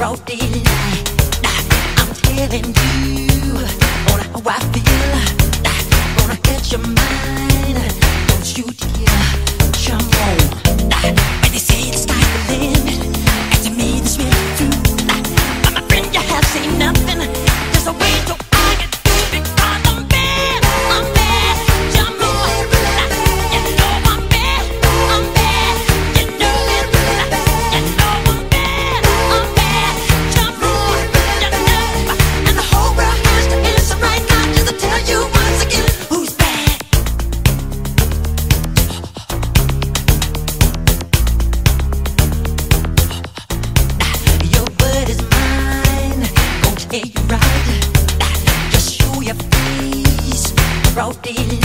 parodied. I'm telling you on how I feel. Gonna get your mind. Don't you dare jump on. When they say the sky's the limit, and to me this really true. But my friend, you have seen nothing. There's a way to I can do it because I'm bad. I'm bad. Jump on. You know I'm bad. I'm bad. You know it. You know I'm bad. I'm bad. Jump on. You know. And the whole world has to answer right now just to tell you once again who's bad. Your word is mine. Gonna tell you right. Just show your face. Parodied.